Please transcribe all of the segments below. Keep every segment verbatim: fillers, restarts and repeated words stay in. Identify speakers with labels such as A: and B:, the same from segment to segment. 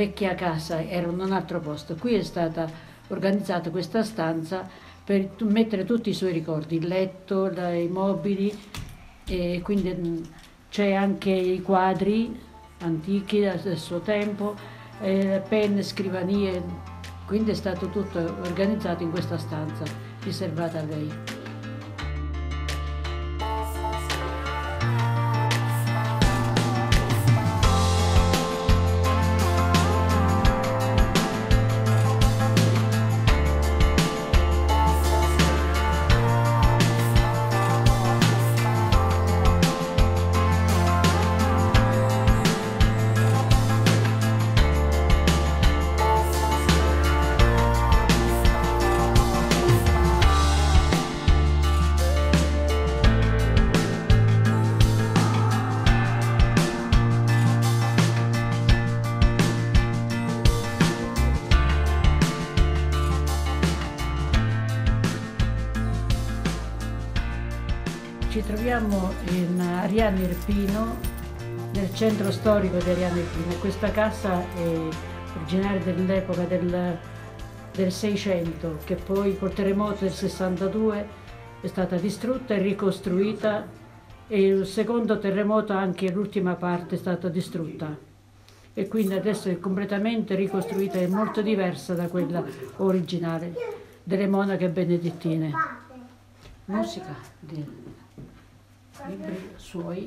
A: vecchia casa era in un altro posto, qui è stata organizzata questa stanza per mettere tutti i suoi ricordi, il letto, i mobili, e quindi c'è anche i quadri antichi del suo tempo, eh, penne, scrivanie, quindi è stato tutto organizzato in questa stanza riservata a lei. Ci troviamo in Ariano Irpino, nel centro storico di Ariano Irpino. Questa casa è originaria dell'epoca del, del Seicento, che poi col terremoto del sessantadue è stata distrutta e ricostruita, e il secondo terremoto anche l'ultima parte è stata distrutta. E quindi adesso è completamente ricostruita, è molto diversa da quella originale delle monache benedettine. Musica di libri suoi.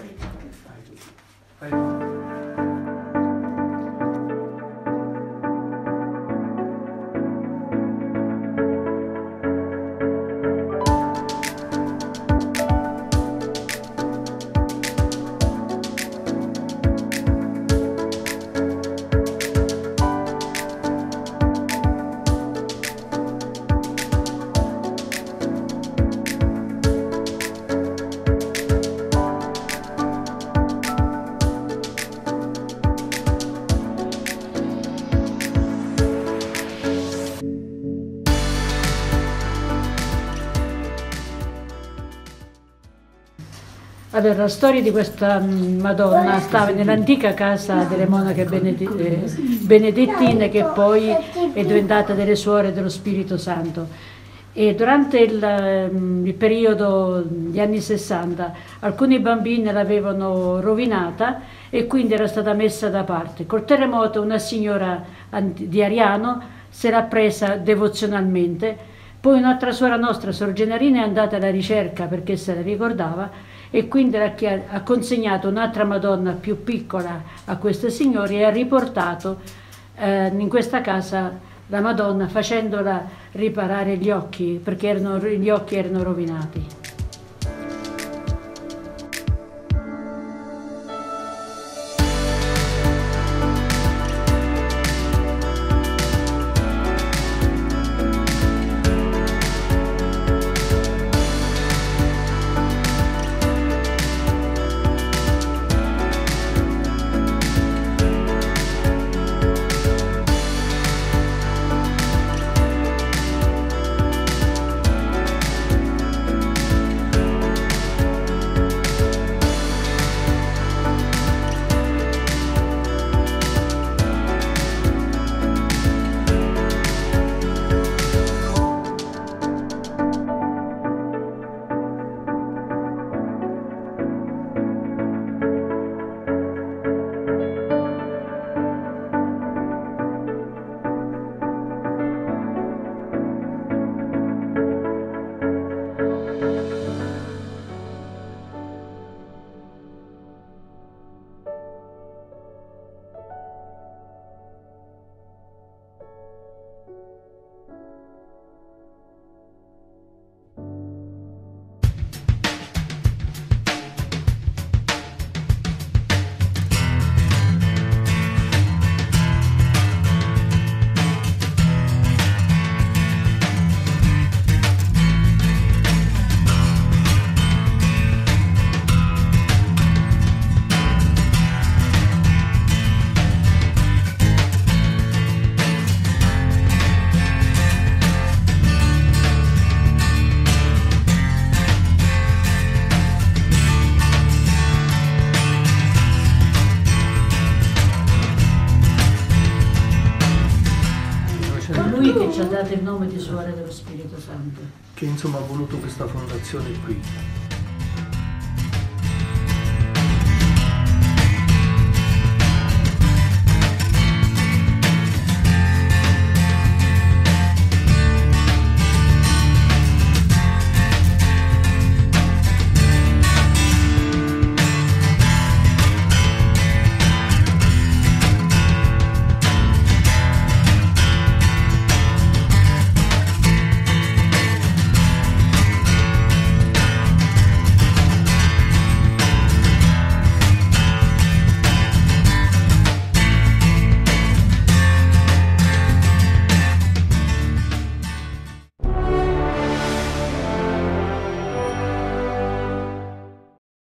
A: Allora, la storia di questa Madonna stava nell'antica casa delle monache benedettine, che poi è diventata delle suore dello Spirito Santo. E durante il, il periodo degli anni sessanta alcuni bambini l'avevano rovinata e quindi era stata messa da parte. Col terremoto una signora di Ariano se l'ha presa devozionalmente, poi un'altra suora nostra, Sor Gennarina, è andata alla ricerca perché se la ricordava, e quindi ha consegnato un'altra Madonna più piccola a queste signore e ha riportato eh, in questa casa la Madonna, facendola riparare gli occhi, perché erano, gli occhi erano rovinati. lui che ci ha dato il nome di Suore dello Spirito Santo.
B: Che insomma ha voluto questa fondazione qui.